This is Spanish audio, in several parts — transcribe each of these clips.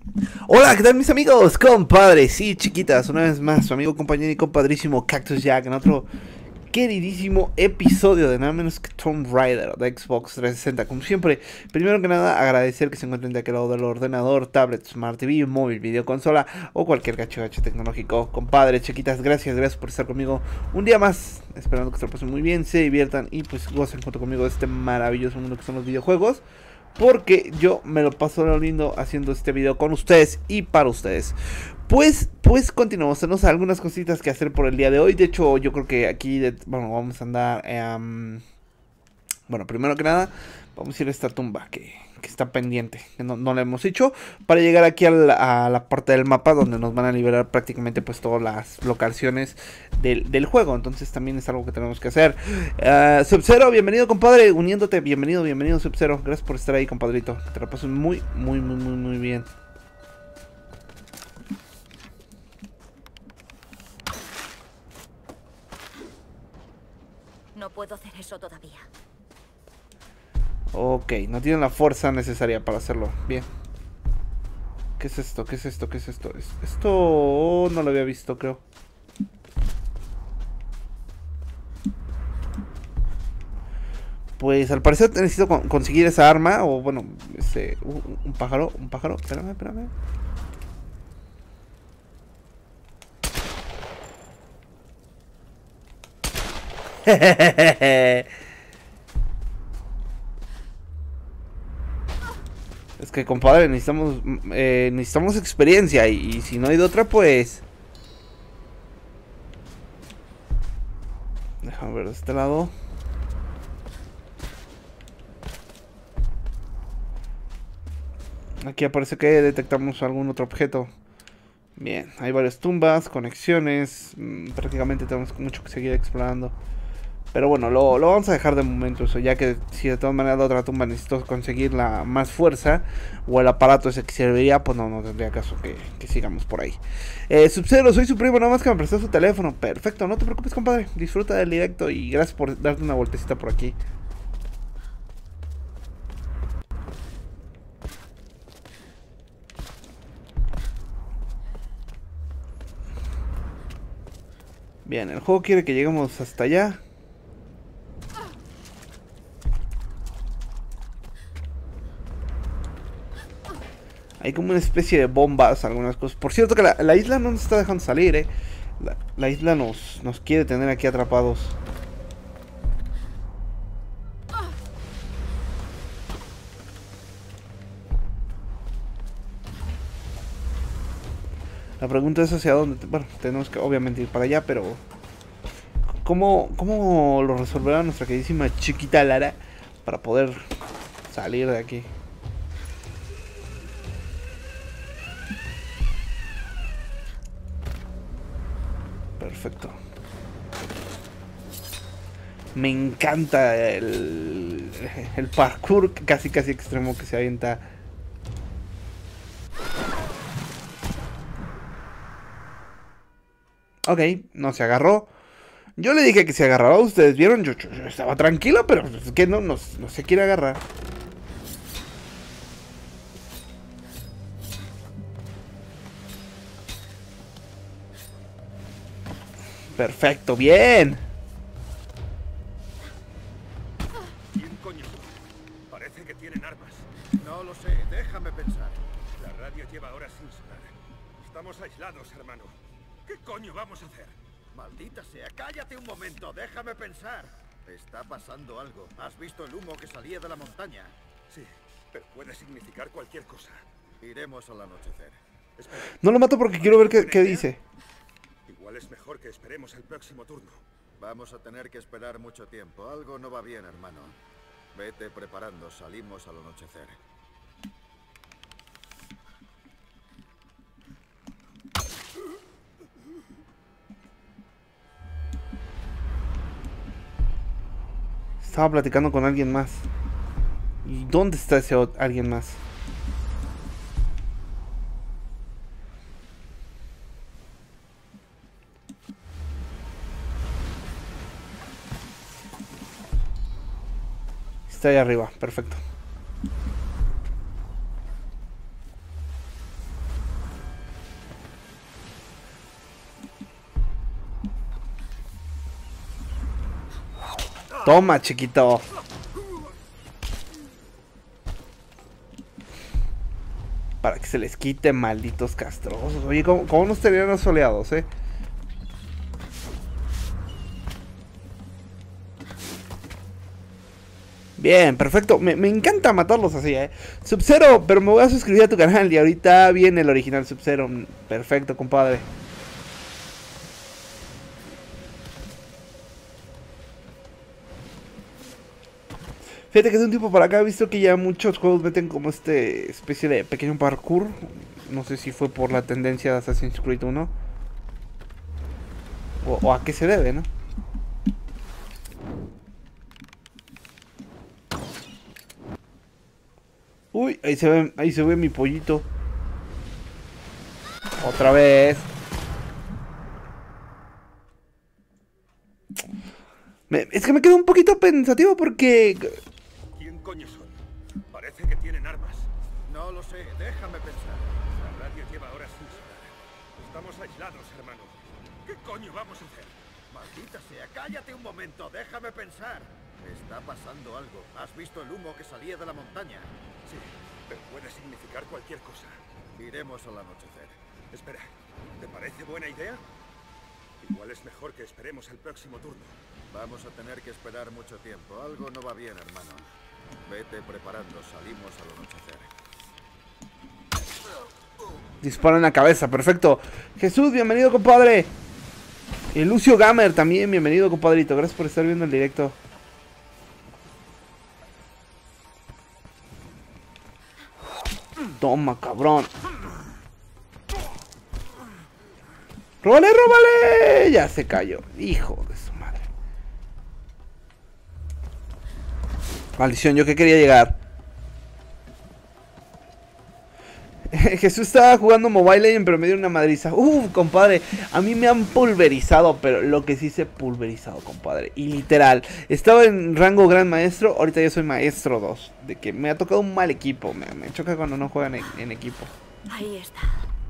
Hola, ¿qué tal mis amigos, compadres y chiquitas? Una vez más, su amigo, compañero y compadrísimo Cactus Jack en otro queridísimo episodio de nada menos que Tomb Raider de Xbox 360. Como siempre, primero que nada, agradecer que se encuentren de aquel lado del ordenador, tablet, Smart TV, móvil, videoconsola o cualquier gacho tecnológico. Compadres, chiquitas, gracias por estar conmigo un día más. Esperando que se lo pasen muy bien, se diviertan y pues gocen junto conmigo de este maravilloso mundo que son los videojuegos. Porque yo me lo paso lo lindo haciendo este video con ustedes y para ustedes. Pues continuamos, tenemos algunas cositas que hacer por el día de hoy. De hecho, yo creo que aquí, bueno, vamos a andar... bueno, primero que nada, vamos a ir a esta tumba que está pendiente, que no la hemos hecho, para llegar aquí a la parte del mapa donde nos van a liberar prácticamente pues todas las locaciones del juego. Entonces también es algo que tenemos que hacer. Sub-Zero, bienvenido compadre, uniéndote, bienvenido Sub-Zero, gracias por estar ahí compadrito, te la paso muy bien. No puedo hacer eso todavía. Ok, no tienen la fuerza necesaria para hacerlo. Bien. ¿Qué es esto? Esto no lo había visto, creo. Pues al parecer necesito conseguir esa arma. O bueno, un pájaro. Espérame. Es que compadre, necesitamos experiencia y si no hay de otra pues... Déjame ver de este lado. Aquí aparece que detectamos algún otro objeto. Bien, hay varias tumbas, conexiones. Prácticamente tenemos mucho que seguir explorando. Pero bueno, lo vamos a dejar de momento eso, ya que si de todas maneras la otra tumba necesito conseguir la más fuerza o el aparato ese que serviría, pues no tendría caso que sigamos por ahí. Sub-Zero, soy su primo, nada más que me prestó su teléfono. Perfecto, no te preocupes compadre, disfruta del directo y gracias por darte una vueltecita por aquí. Bien, el juego quiere que lleguemos hasta allá. Hay como una especie de bombas, algunas cosas. Por cierto que la isla no nos está dejando salir, La isla nos quiere tener aquí atrapados. La pregunta es hacia dónde. Bueno, tenemos que obviamente ir para allá, pero... ¿Cómo lo resolverá nuestra queridísima chiquita Lara para poder salir de aquí? Perfecto. Me encanta el parkour casi extremo que se avienta. Ok, no se agarró. Yo le dije que se agarraba, ustedes vieron, yo estaba tranquilo, pero es que no se quiere agarrar. Perfecto, bien. ¿Quién coño son? Parece que tienen armas. No lo sé, déjame pensar. La radio lleva horas sin sonar. Estamos aislados, hermano. ¿Qué coño vamos a hacer? Maldita sea, cállate un momento, déjame pensar. Está pasando algo. ¿Has visto el humo que salía de la montaña? Sí, pero puede significar cualquier cosa. Iremos al anochecer. Espera. No lo mato porque quiero ver qué dice. Igual es mejor que esperemos el próximo turno. Vamos a tener que esperar mucho tiempo. Algo no va bien, hermano. Vete preparando, salimos al anochecer. Estaba platicando con alguien más. ¿Y dónde está ese alguien más? Está ahí arriba, perfecto. Toma, chiquito. Para que se les quite, malditos castrosos. Oye, ¿cómo nos tenían los soleados, eh? Bien, perfecto. Me encanta matarlos así, Sub-Zero, pero me voy a suscribir a tu canal y ahorita viene el original Sub-Zero. Perfecto, compadre. Fíjate que de un tiempo para acá he visto que ya muchos juegos meten como especie de pequeño parkour. No sé si fue por la tendencia de Assassin's Creed 1 o a qué se debe, ¿no? Uy, ahí se ve mi pollito. Otra vez. Es que me quedo un poquito pensativo porque... ¿Quién coño son? Parece que tienen armas. No lo sé, déjame pensar. La radio lleva horas sin sonar. Estamos aislados, hermano. ¿Qué coño vamos a hacer? Maldita sea, cállate un momento, déjame pensar. Está pasando algo. ¿Has visto el humo que salía de la montaña? Sí, pero puede significar cualquier cosa. Iremos al anochecer. Espera, ¿te parece buena idea? Igual es mejor que esperemos el próximo turno. Vamos a tener que esperar mucho tiempo. Algo no va bien, hermano. Vete preparando, salimos al anochecer. Dispara en la cabeza, perfecto. Jesús, bienvenido, compadre. Y Lucio Gamer también, bienvenido, compadrito. Gracias por estar viendo el directo. Toma, cabrón. ¡Róbale, róbale! Ya se cayó. Hijo de su madre. Maldición, yo que quería llegar. Jesús estaba jugando Mobile Legends, pero me dio una madriza. Compadre, a mí me han pulverizado, pero lo que sí se pulverizado, compadre. Y literal, estaba en rango gran maestro, ahorita yo soy maestro 2. De que me ha tocado un mal equipo, me choca cuando no juegan en equipo. Ahí está.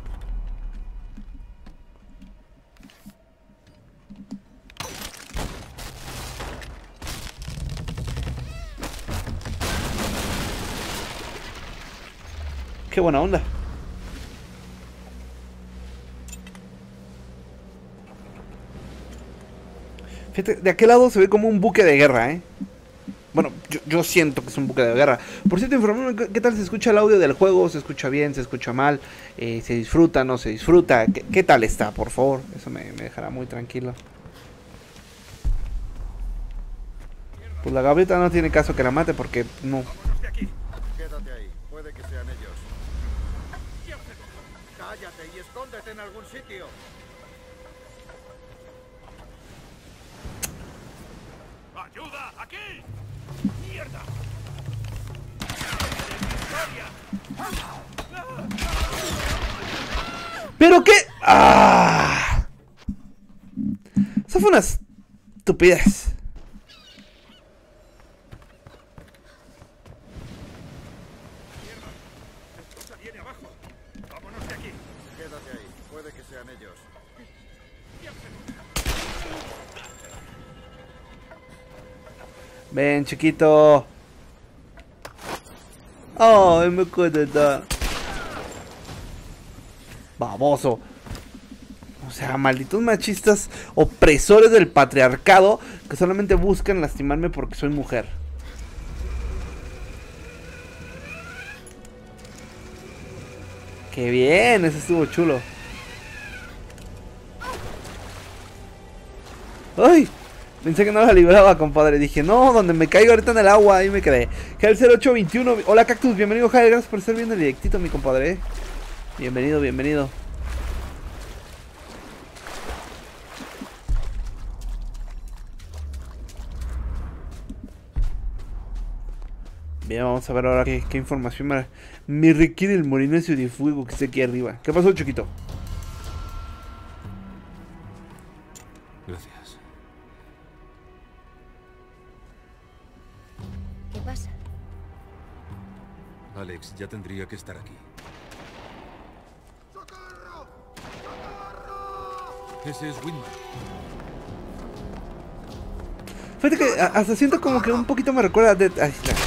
Qué buena onda. Fíjate, de aquel lado se ve como un buque de guerra, Bueno, yo siento que es un buque de guerra. Por cierto, informarme qué tal se escucha el audio del juego. ¿Se escucha bien? ¿Se escucha mal? ¿Se disfruta? ¿No se disfruta? ¿Qué tal está? Por favor, eso me dejará muy tranquilo. Pues la gaviota no tiene caso que la mate porque no. Vámonos de aquí. Quédate ahí, puede que sean ellos. Cállate y escóndete en algún sitio. ¡Ayuda! ¡Aquí! ¡Mierda! ¿Pero qué? ¡Ah! Eso fue una estupidez. Viene abajo. Vámonos de aquí. Quédate ahí, puede que sean ellos. Ven, chiquito. Ay, me cuesta. Baboso. O sea, malditos machistas opresores del patriarcado que solamente buscan lastimarme porque soy mujer. Qué bien, eso estuvo chulo. ¡Ay! Pensé que no la libraba, compadre. Dije, no, donde me caigo ahorita en el agua. Ahí me quedé. Jael 0821. Hola, Cactus. Bienvenido, Jael. Gracias por estar viendo el directito, mi compadre. Bienvenido, bienvenido. Bien, vamos a ver ahora qué información me requiere el Morinacio de Fuego que está aquí arriba. ¿Qué pasó, chiquito? Gracias. ¿Qué pasa? Alex ya tendría que estar aquí. ¡Socorro! ¡Socorro! Ese es Winman. Fíjate que hasta siento como que un poquito me recuerda a Dead Island.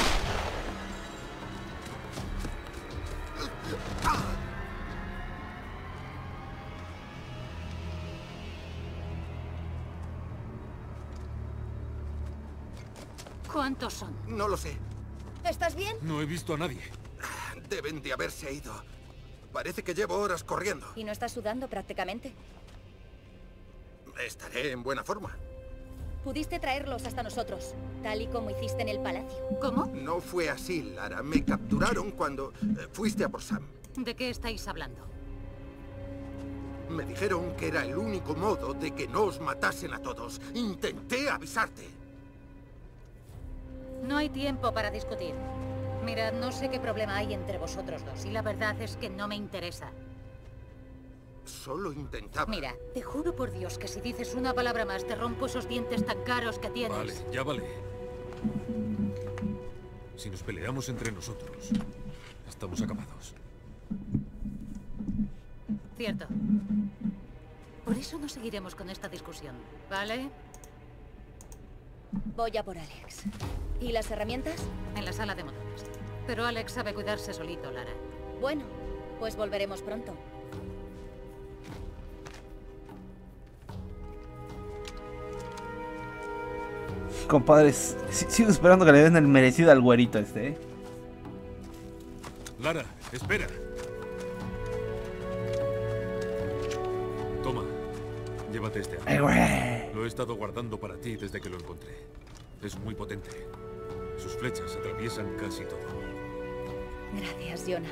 ¿Cuántos son? No lo sé. ¿Estás bien? No he visto a nadie. Deben de haberse ido. Parece que llevo horas corriendo. ¿Y no estás sudando prácticamente? Estaré en buena forma. Pudiste traerlos hasta nosotros, tal y como hiciste en el palacio. ¿Cómo? No fue así, Lara. Me capturaron cuando fuiste a por Sam. ¿De qué estáis hablando? Me dijeron que era el único modo de que no os matasen a todos. Intenté avisarte. No hay tiempo para discutir. Mirad, no sé qué problema hay entre vosotros dos, y la verdad es que no me interesa. Solo intentaba... Mira, te juro por Dios que si dices una palabra más te rompo esos dientes tan caros que tienes. Vale, ya vale. Si nos peleamos entre nosotros, estamos acabados. Cierto. Por eso no seguiremos con esta discusión, ¿vale? Voy a por Alex. ¿Y las herramientas? En la sala de motores. Pero Alex sabe cuidarse solito, Lara. Bueno, pues volveremos pronto. Compadres, sigo esperando que le den el merecido al güerito este, ¿eh? Lara, espera. Toma, llévate este arma. Güey. Lo he estado guardando para ti desde que lo encontré. Es muy potente. Sus flechas atraviesan casi todo. Gracias, Jonah.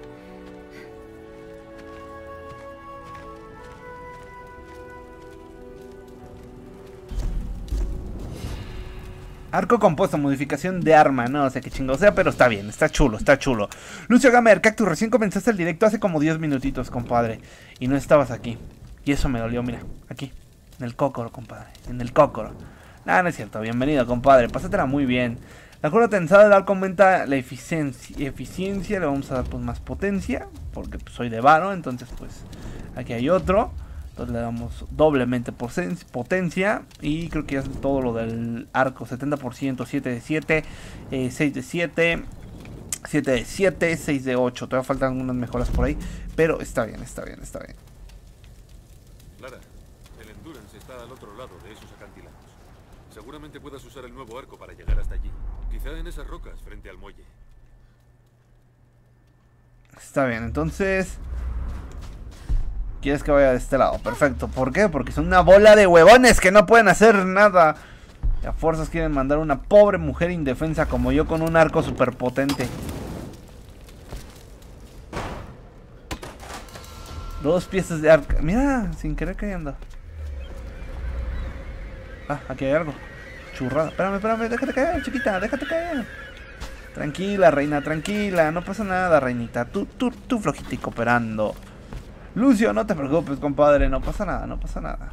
Arco compuesto, modificación de arma, no sé qué chingo sea, pero está bien, está chulo, está chulo. Lucio Gamer, Cactus, recién comenzaste el directo hace como 10 minutitos, compadre. Y no estabas aquí. Y eso me dolió, mira, aquí. En el cócoro, compadre, en el cócoro. Nah, no es cierto, bienvenido, compadre, pásatela muy bien. La curva tensada de Arco aumenta la eficiencia, le vamos a dar pues más potencia, porque pues, soy de varo, entonces pues aquí hay otro. Entonces le damos doblemente potencia. Y creo que ya es todo lo del arco. 70%, 7 de 7, 6 de 7, 7 de 7, 6 de 8. Todavía faltan algunas mejoras por ahí. Pero está bien, está bien, está bien. Lara, el Endurance está al otro lado de esos acantilados. Seguramente puedas usar el nuevo arco para llegar hasta allí. Quizá en esas rocas frente al muelle. Está bien, entonces... ¿Quieres que vaya de este lado? Perfecto. ¿Por qué? Porque son una bola de huevones que no pueden hacer nada. Y a fuerzas quieren mandar una pobre mujer indefensa como yo con un arco super potente. 2 piezas de arco. Mira, sin querer cayendo. Ah, aquí hay algo. Churrada. Espérame, déjate caer, chiquita, déjate caer. Tranquila, reina, tranquila. No pasa nada, reinita. Tú flojita y cooperando. Lucio, no te preocupes, compadre, no pasa nada, no pasa nada.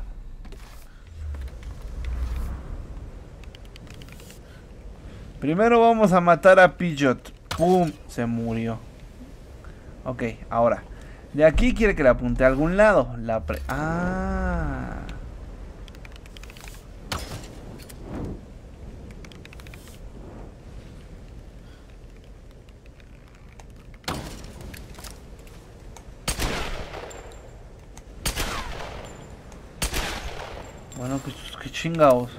Primero vamos a matar a Pidgeot. ¡Pum! Se murió. Ok, ahora. De aquí quiere que le apunte a algún lado. ¡Ah! Bueno, qué chingados.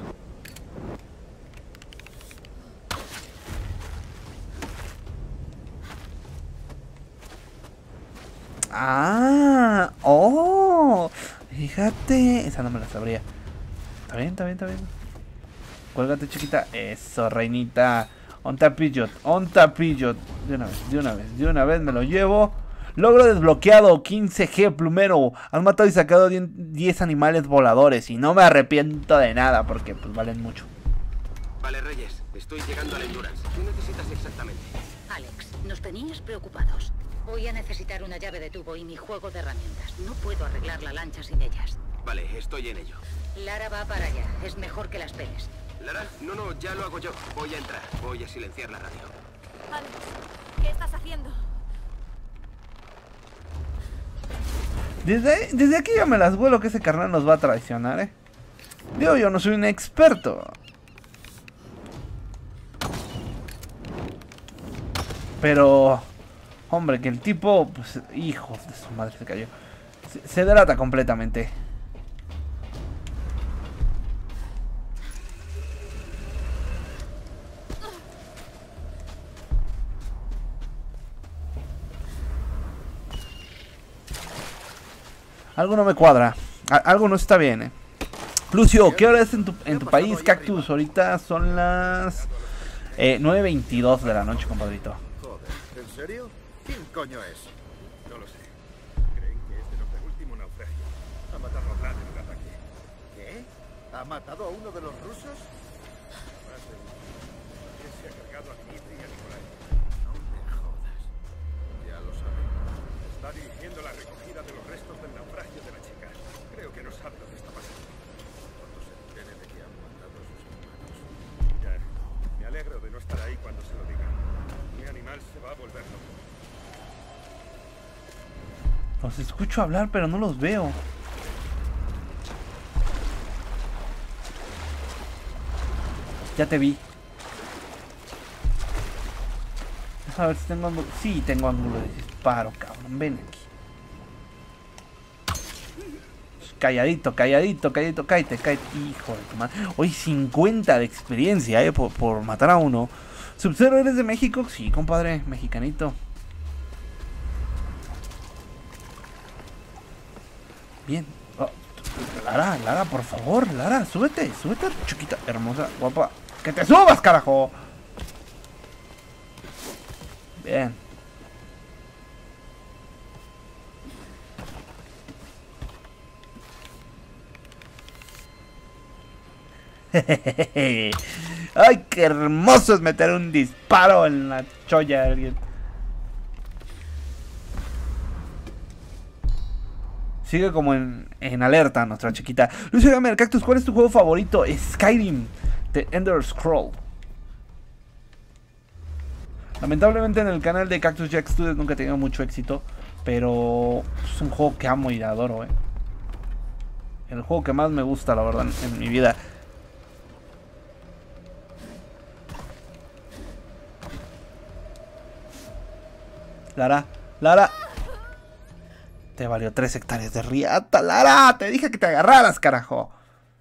Ah, oh, fíjate. Esa no me la sabría. Está bien, está bien, está bien. Cuélgate, chiquita. Eso, reinita. Onta Pidgeot, onta Pidgeot. De una vez me lo llevo. Logro desbloqueado, 15G plumero. Han matado y sacado 10 animales voladores. Y no me arrepiento de nada porque pues valen mucho. Vale, Reyes, estoy llegando al Endurance. ¿Qué necesitas exactamente? Alex, nos tenías preocupados. Voy a necesitar una llave de tubo y mi juego de herramientas. No puedo arreglar la lancha sin ellas. Vale, estoy en ello. Lara va para allá. Es mejor que la esperes. ¿Lara? No, ya lo hago yo. Voy a entrar. Voy a silenciar la radio. Alex, ¿qué estás haciendo? Desde aquí ya me las vuelo que ese carnal nos va a traicionar, Digo, yo no soy un experto. Pero, hombre, que el tipo, pues, hijo de su madre, se cayó. Se delata completamente. Algo no me cuadra. Algo no está bien, Lucio, ¿qué hora es en tu país, Cactus? Ahorita son las 9:22 de la noche, compadrito. Joder, ¿en serio? ¿Quién coño es? No lo sé. Creen que es de los del último naufragio. Ha matado a Vlad en un ataque. ¿Qué? ¿Ha matado a uno de los rusos? Más de uno. También se ha cargado a Dmitri y a Nikolai. No me jodas. Ya lo sabe. Está dirigiendo la recogida de los restos del naufragio de la chica. Creo que no sabe lo que está pasando. Cuando se entere de que han matado a sus hermanos. Ya, me alegro de no estar ahí cuando se lo diga. Mi animal se va a volver loco. Los escucho hablar, pero no los veo. Ya te vi. A ver si tengo ángulo. Sí, tengo ángulo de disparo, cabrón. Ven aquí. Calladito, calladito, calladito. Cállate, cállate. Hijo de tu madre. Hoy 50 de experiencia, por matar a uno. Sub-Zero, ¿eres de México? Sí, compadre. Mexicanito. Bien. Oh, Lara, por favor. Lara, súbete, chiquita, hermosa, guapa. ¡Que te subas, carajo! Bien. Ay, qué hermoso es meter un disparo en la cholla de alguien. Sigue como en alerta nuestra chiquita. Lucio Gamer, Cactus, ¿cuál es tu juego favorito? Skyrim, The Ender Scroll. Lamentablemente en el canal de Cactus Jack Studios nunca he tenido mucho éxito, pero es un juego que amo y adoro, El juego que más me gusta, la verdad, en mi vida. Lara. Te valió 3 hectáreas de riata, Lara. Te dije que te agarraras, carajo.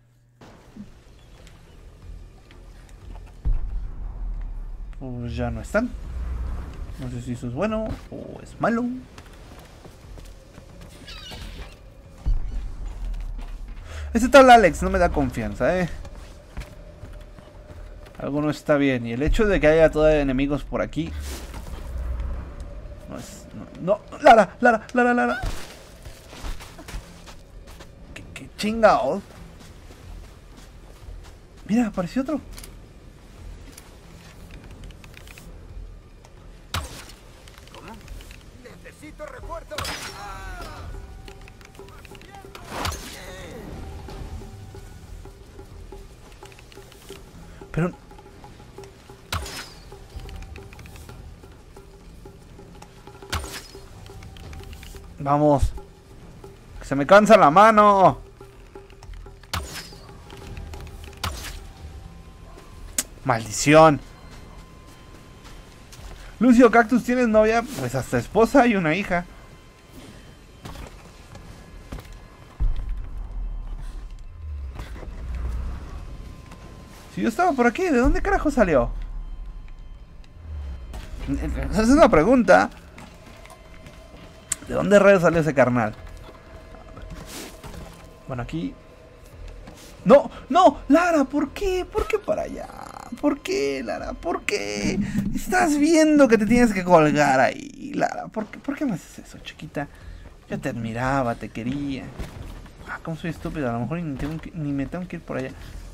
Pues ya no están. No sé si eso es bueno o es malo. Este tal Alex no me da confianza, Algo no está bien. Y el hecho de que haya todavía enemigos por aquí. No, Lara. ¿Qué chingados? Mira, apareció otro. ¿Cómo? ¡Necesito refuerzos! Pero... Vamos. Que se me cansa la mano. Maldición. Lucio, Cactus, ¿tienes novia? Pues hasta esposa y una hija. Si yo estaba por aquí, ¿de dónde carajo salió? Esa es una pregunta. ¿De dónde rayos salió ese carnal? Bueno, aquí... ¡No! ¡Lara! ¿Por qué? ¿Por qué para allá? ¿Por qué, Lara? ¿Por qué? Estás viendo que te tienes que colgar ahí, Lara. ¿Por qué me haces eso, chiquita? Yo te admiraba, te quería. ¿Cómo soy estúpido? A lo mejor ni me tengo que ir por allá.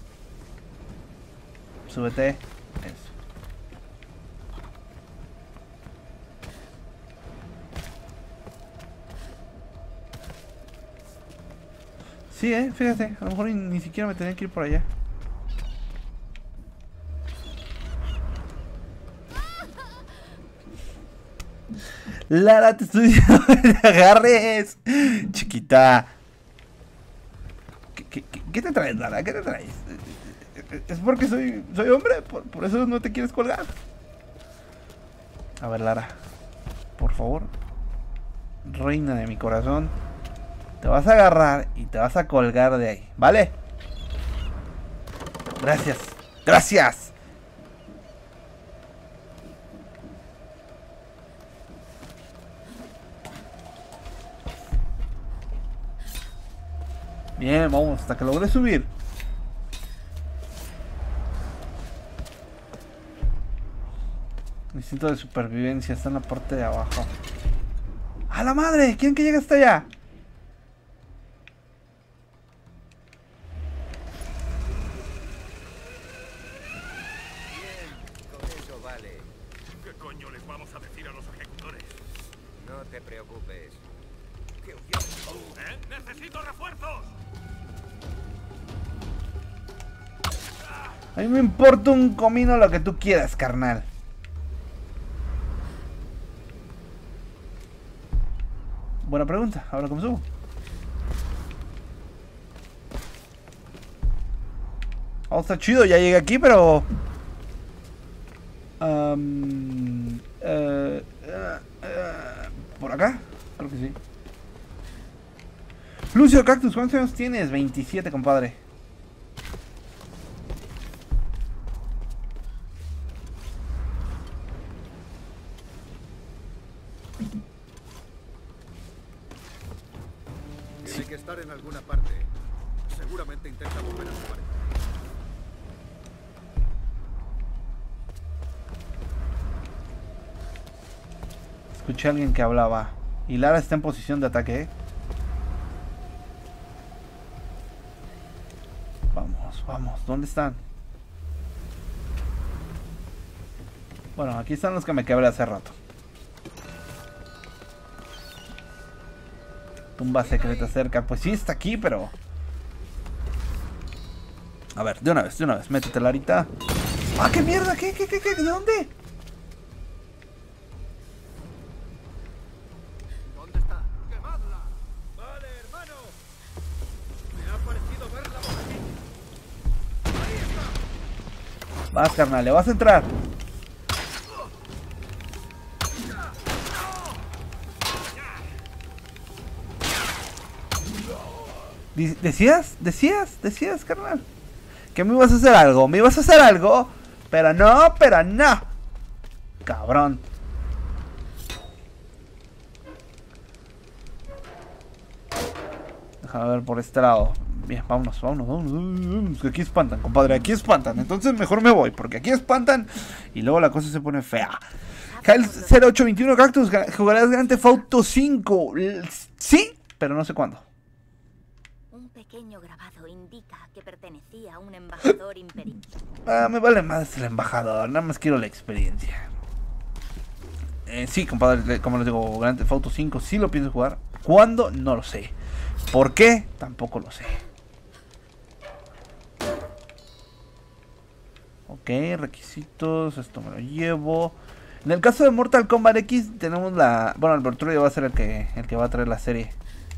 Súbete. Eso. Sí, fíjate, a lo mejor ni siquiera me tenía que ir por allá. Lara, te estoy diciendo que te agarres. Chiquita. ¿Qué te traes, Lara? ¿Qué te traes? ¿Es porque soy hombre? ¿Por eso no te quieres colgar? A ver, Lara. Por favor. Reina de mi corazón. Te vas a agarrar y te vas a colgar de ahí, ¿vale? Gracias. Gracias. Bien, vamos, hasta que logre subir. Instinto de supervivencia, está en la parte de abajo. ¡A la madre! ¿Quién que llega hasta allá? Bien, con eso vale. ¿Qué coño les vamos a decir a los ejecutores? No te preocupes. ¿Qué opciones son? ¿Eh? ¡Necesito refuerzos! A mí me importa un comino lo que tú quieras, carnal. Buena pregunta, ahora cómo subo. Oh, está chido, ya llegué aquí, pero... ¿por acá? Creo que sí. Lucio Cactus, ¿cuántos años tienes? 27, compadre. Tiene que estar en alguna parte. Seguramente intenta volver a su barco. Escuché a alguien que hablaba. Y Lara está en posición de ataque, ¿eh? Vamos, vamos. ¿Dónde están? Bueno, aquí están los que me quebré hace rato. Tumba secreta cerca. Pues sí, está aquí, pero... A ver, de una vez. Métete, Larita. ¡Ah, qué mierda! ¿Qué? ¿De dónde? ¿Dónde está? ¡Quemadla! Vale, hermano. Me ha parecido verla por aquí. Ahí está. Vas, carnal, le vas a entrar. Decías, carnal. Que me ibas a hacer algo. Pero no. Cabrón. Déjame ver por este lado. Bien, vámonos. Que aquí espantan, compadre. Aquí espantan. Entonces mejor me voy. Porque aquí espantan. Y luego la cosa se pone fea. Kyle 0821 Cactus. ¿Jugarás Grand Theft Auto 5? Sí, pero no sé cuándo. Un pequeño grabado indica que pertenecía a un embajador imperial. Me vale más el embajador, nada más quiero la experiencia. Sí, compadre, como les digo, Grand Theft Auto 5 sí lo pienso jugar. ¿Cuándo? No lo sé. ¿Por qué? Tampoco lo sé. Ok, requisitos, esto me lo llevo. En el caso de Mortal Kombat X tenemos la... Bueno, el Bertrudio va a ser el que va a traer la serie.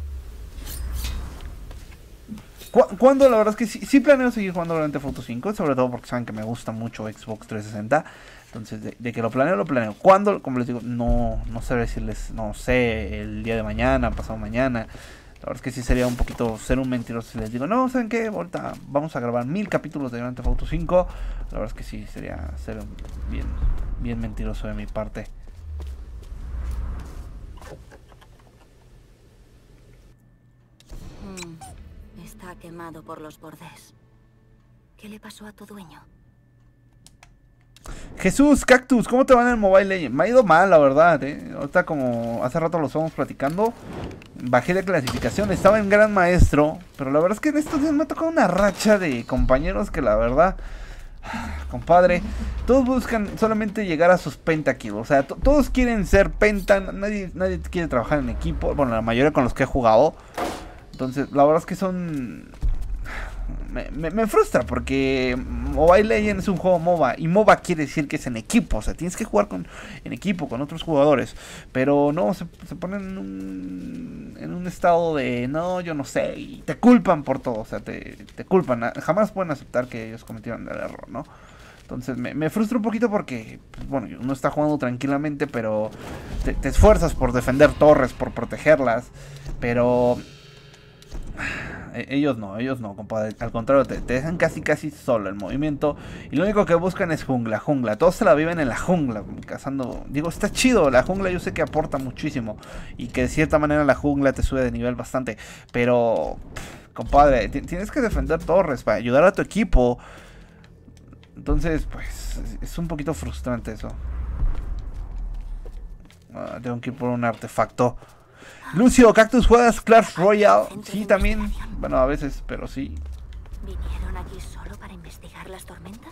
¿Cuándo? La verdad es que sí planeo seguir jugando Grand Theft Auto 5, sobre todo porque saben que me gusta mucho Xbox 360. Entonces, de que lo planeo. ¿Cuándo? Como les digo, no sé decirles, no sé, el día de mañana, pasado mañana. La verdad es que sí sería un poquito ser un mentiroso si les digo, no, ¿saben qué? Ahorita vamos a grabar 1000 capítulos de Grand Theft Auto 5. La verdad es que sí sería ser bien mentiroso de mi parte. Está quemado por los bordes. ¿Qué le pasó a tu dueño? Jesús, Cactus, ¿cómo te va en el Mobile Legends? Me ha ido mal, la verdad, Ahorita como hace rato lo estamos platicando, bajé de clasificación, estaba en Gran Maestro, pero la verdad es que en estos días me ha tocado una racha de compañeros que la verdad, compadre, todos buscan solamente llegar a sus pentakills, o sea, todos quieren ser penta, nadie quiere trabajar en equipo, bueno, la mayoría con los que he jugado. Entonces, la verdad es que son... Me frustra porque Mobile Legends es un juego MOBA. Y MOBA quiere decir que es en equipo. O sea, tienes que jugar en equipo, con otros jugadores. Pero no, se ponen en un estado de... No, yo no sé. Y te culpan por todo. O sea, te culpan. Jamás pueden aceptar que ellos cometieron el error, ¿no? Entonces me frustra un poquito porque, pues, bueno, uno está jugando tranquilamente, pero te esfuerzas por defender torres, por protegerlas, pero ellos no, compadre. Al contrario, te dejan casi solo el movimiento. Y lo único que buscan es jungla. Todos se la viven en la jungla, cazando. Digo, está chido, la jungla yo sé que aporta muchísimo. Y que de cierta manera la jungla te sube de nivel bastante. Pero, compadre, tienes que defender torres para ayudar a tu equipo. Entonces, pues, es un poquito frustrante eso. Tengo que ir por un artefacto. Lucio, Cactus, ¿juegas Clash Royale? Sí, también. Bueno, a veces, pero sí. ¿Vinieron aquí solo para investigar las tormentas?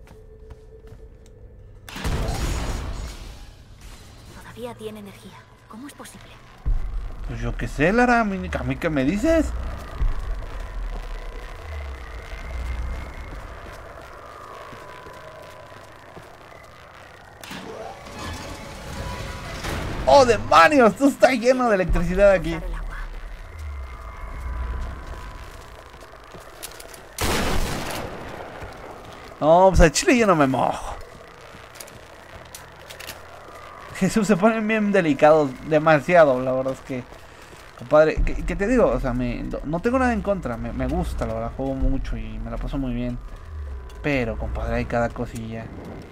Todavía tiene energía. ¿Cómo es posible? Pues yo qué sé, Lara. ¿A mí qué me dices? ¡Oh, demonios! Esto está lleno de electricidad aquí. No, pues al chile yo no me mojo. Jesús, se ponen bien delicados. Demasiado, la verdad es que... Compadre, ¿qué te digo? O sea, no tengo nada en contra. Me gusta, la verdad. Juego mucho y me la paso muy bien. Pero, compadre, hay cada cosilla.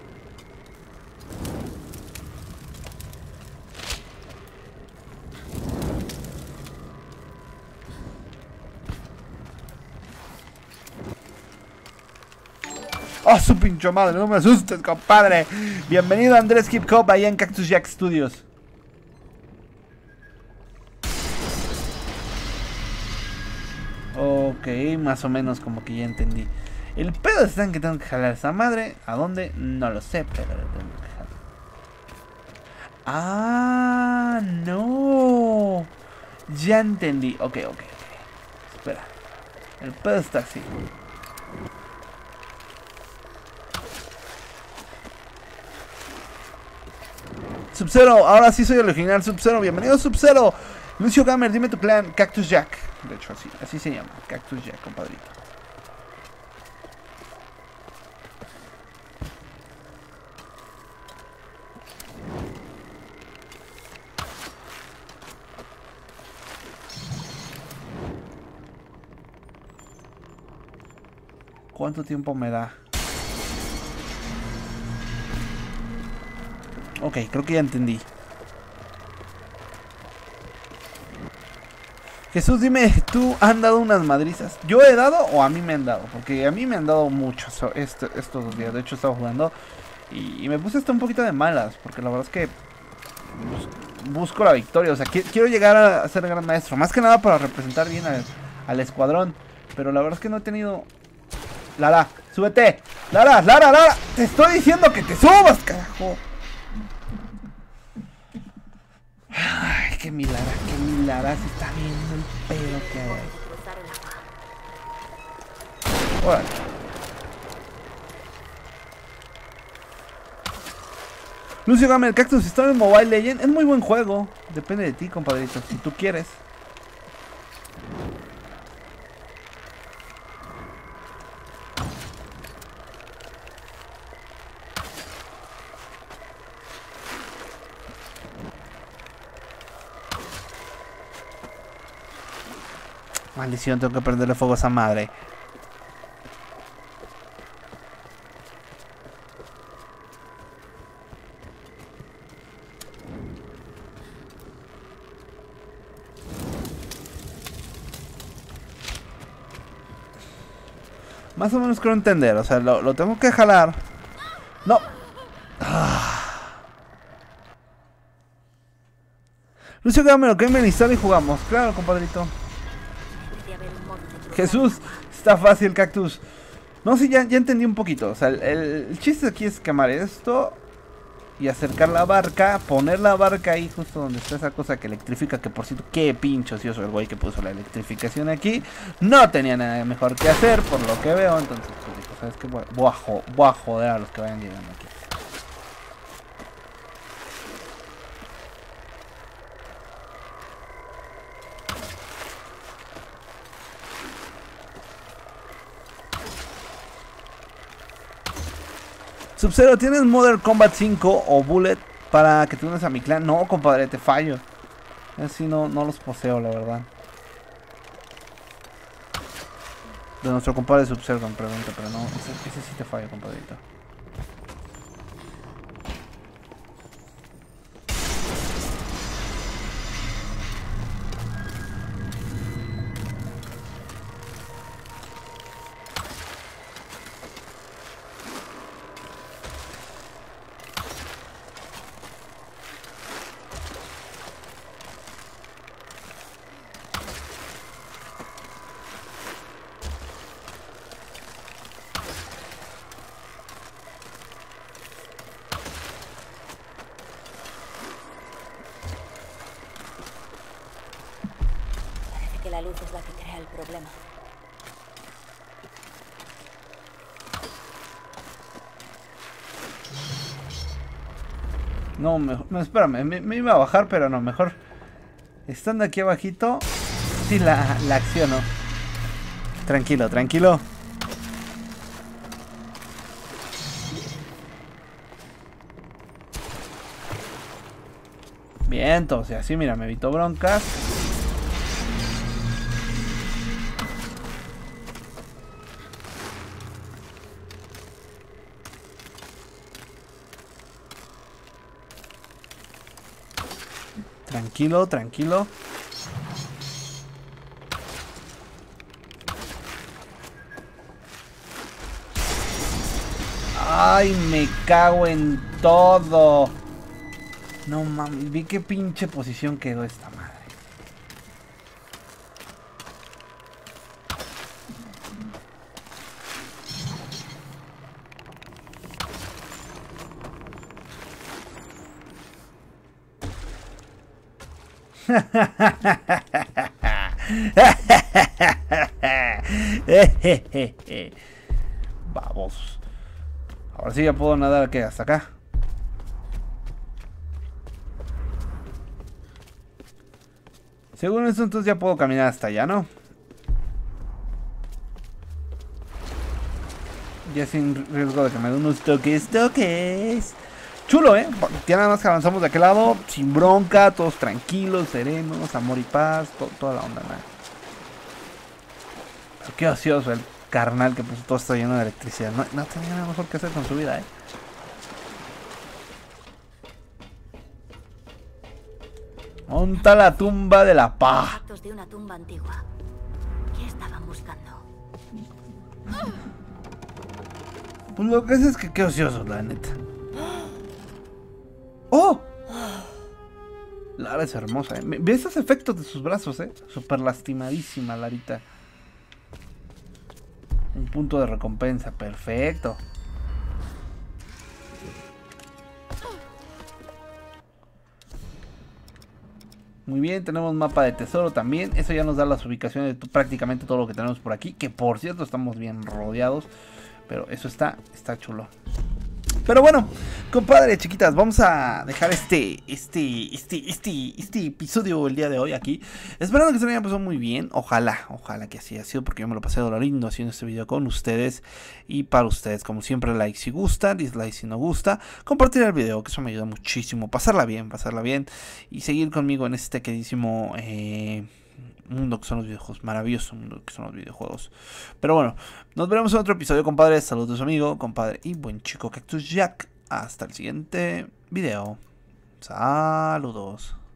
¡Oh, su pincho madre! ¡No me asustes, compadre! Bienvenido a Andrés Hip Hop allá en Cactus Jack Studios. Ok, más o menos como que ya entendí. El pedo está en que tengo que jalar esa madre. ¿A dónde? No lo sé, pero lo tengo que jalar. ¡Ah! ¡No! Ya entendí. Ok. Espera. El pedo está así. Sub-Zero, ahora sí soy el original Sub-Zero. Bienvenido, Sub-Zero. Lucio Gamer, dime tu clan. Cactus Jack. De hecho, así se llama. Cactus Jack, compadrito. ¿Cuánto tiempo me da? Ok, creo que ya entendí. Jesús, dime, ¿tú han dado unas madrizas? ¿Yo he dado o a mí me han dado? Porque a mí me han dado mucho estos 2 días. De hecho, estaba jugando y me puse hasta un poquito de malas. Porque la verdad es que busco la victoria. O sea, quiero llegar a ser gran maestro. Más que nada para representar bien al escuadrón. Pero la verdad es que no he tenido... Lara, súbete. Lara. Te estoy diciendo que te subas, carajo. Ay, que mi Lara se está viendo el pedo que hay. Órale. Lucio Gamer, Cactus Storm Mobile Legend es muy buen juego. Depende de ti, compadrito, si tú quieres. Maldición, tengo que prenderle fuego a esa madre. Más o menos quiero entender, o sea, lo tengo que jalar. No. Lucio Gamer, ok, me instala y jugamos. Claro, compadrito. Jesús, está fácil, Cactus. No, sí, ya entendí un poquito. O sea, el chiste aquí es quemar esto y acercar la barca, poner la barca ahí justo donde está esa cosa que electrifica. Que por cierto, qué pincho ocioso el güey que puso la electrificación aquí. No tenía nada mejor que hacer, por lo que veo. Entonces, pues digo, ¿sabes qué? Voy a joder a los que vayan llegando aquí. Sub-Zero, ¿tienes Modern Combat 5 o Bullet para que te unas a mi clan? No, compadre, te fallo. Así no los poseo, la verdad. De nuestro compadre Sub-Zero me pregunta, pero no, ese sí te fallo, compadrito. Parece que la luz es la que crea el problema. No, no, espérame, me iba a bajar, pero no, mejor estando aquí abajito, sí la acciono. Tranquilo, tranquilo. Bien, entonces así, mira, me evito broncas. Tranquilo, tranquilo. Ay, me cago en todo. No mames, vi qué pinche posición quedó esta madre. Vamos. Ahora sí ya puedo nadar aquí hasta acá. Según esto, entonces ya puedo caminar hasta allá, ¿no? Ya sin riesgo de que me dé unos toques. Chulo, ¿eh? Ya nada más que avanzamos de aquel lado, sin bronca, todos tranquilos, serenos, amor y paz, toda la onda, ¿no? Pero qué ocioso el carnal que puso todo esto lleno de electricidad. No tenía nada mejor que hacer con su vida, ¿eh? Monta la tumba de la paz. Restos de una tumba antigua. ¿Qué estaban buscando? Pues lo que es que qué ocioso, la neta. ¡Oh! Lara es hermosa, ¿eh? Ve esos efectos de sus brazos, ¿eh? Súper lastimadísima, Larita. Un punto de recompensa, perfecto. Muy bien, tenemos mapa de tesoro también. Eso ya nos da las ubicaciones de prácticamente todo lo que tenemos por aquí. Que por cierto estamos bien rodeados. Pero eso está chulo. Pero bueno, compadre, chiquitas, vamos a dejar este episodio el día de hoy aquí. Esperando que se lo hayan pasado muy bien. Ojalá que así haya sido, porque yo me lo pasé de lo lindo haciendo este video con ustedes y para ustedes. Como siempre, like si gusta, dislike si no gusta, compartir el video, que eso me ayuda muchísimo. Pasarla bien y seguir conmigo en este queridísimo mundo que son los videojuegos, maravilloso mundo que son los videojuegos. Pero bueno, nos veremos en otro episodio, compadre. Saludos de su amigo, compadre y buen chico Cactus Jack. Hasta el siguiente video. Saludos.